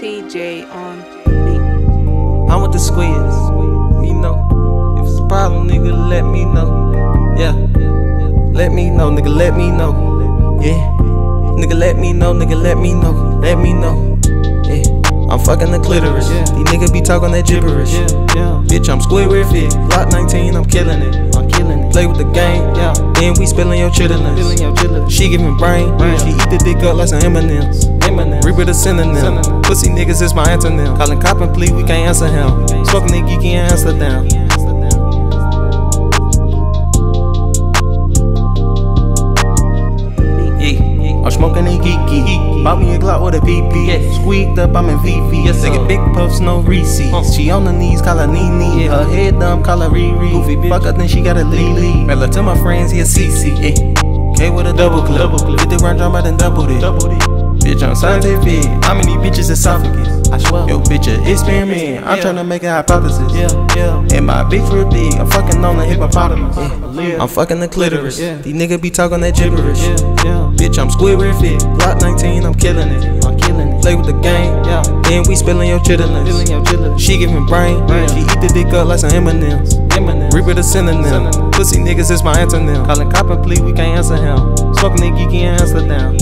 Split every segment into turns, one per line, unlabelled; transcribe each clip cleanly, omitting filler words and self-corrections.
TJ on beat.
I'm with the squeeze, me know. If it's a problem, nigga, let me know. Yeah, let me know, nigga, let me know. Yeah, nigga, let me know, nigga, let me know, let me know. Yeah, I'm fucking the clitoris. These niggas be talking that gibberish. Bitch, I'm Squidward fit. Block 19, I'm killing it. Play with the game, then we spillin' your chitlins. She giving brain, she eat the dick up like some M&M's. Reaper the synonym. Pussy niggas is my antonym. Callin' cop and plea, we can't answer him. Smoke nigga, you can't answer down. I'm smoking a geeky. Bought me a Glock with a PP. Squeaked up, I'm in VV. Nigga, big puffs, no receipts. She on the knees, call her Nene. Her head dumb, call her Riri. Goofy bitch, fuck up, then she got a Lily. Mail her to my friends, he a CC. K with a double clip. 50 round drum, I done doubled it. Bitch, I'm scientific. How many bitches esophagus? I swear. Yo, bitch, a experiment. I'm tryna make a hypothesis. And my big for big. I'm fucking on the hippopotamus. I'm fucking the clitoris. These niggas be talking that gibberish. Bitch, I'm Squidward fit. Block 19, I'm killing it. Play with the game, then we spillin' your chitlins. She giving brain, she eat the dick up like some M&M's. Reaper the synonym. Pussy niggas is my antonym. Callin' cop and plea, we can't answer him. Smoke nigga, you can't answer down.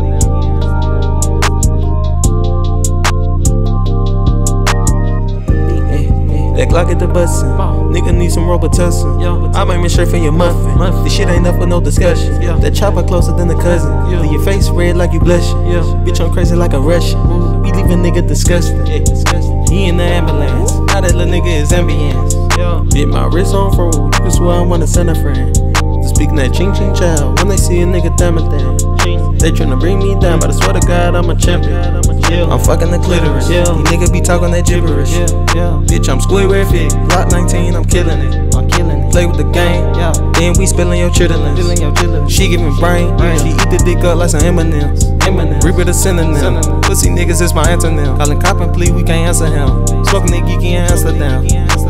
That Glock at the bussin', nigga need some Robitussin. I might make sure for your muffin. This shit ain't up for no discussion. That chopper closer than a cousin. Leave your face red like you blushin'. Bitch, I'm crazy like a Russian. We leave a nigga disgusting. He in the ambulance. Now that little nigga is ambience. Bit my wrist on froze. You can swear I wanna send a friend. Speaking that ching ching child. When they see a nigga diamond thing, they tryna bring me down, but I swear to God I'm a champion. I'm fucking the clitoris. These niggas be talking that gibberish. Bitch, I'm Squidward fit. Block 19, I'm killing it. Play with the game, then we spillin' your chitlins. She giving brain, she eat the dick up like some M&M's. Reaper the synonym. Pussy niggas is my antonym. Callin' cop and plea, we can't answer him. Smoke nigga, you can't answer down.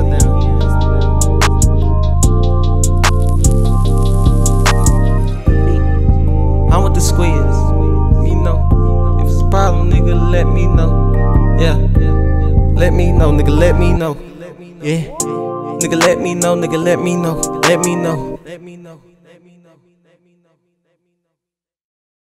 I'm with the squeeze, me know. If it's a problem, nigga, let me know. Yeah, let me know, nigga, let me know. Yeah, nigga, let me know, nigga, let me know, let me know.